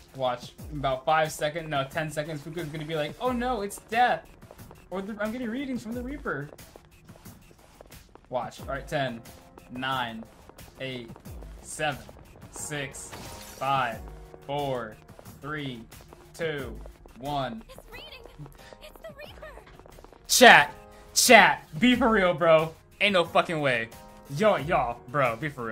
Watch. In about 5 seconds, no, 10 seconds, Fuuka's gonna be like, oh no, it's death. Or I'm getting readings from the Reaper. Watch. Alright, 10, 9, 8, 7, 6, 5, 4, 3, 2, 1. It's reading. It's the Reaper. Chat, be for real, bro. Ain't no fucking way. Y'all, bro, be for real.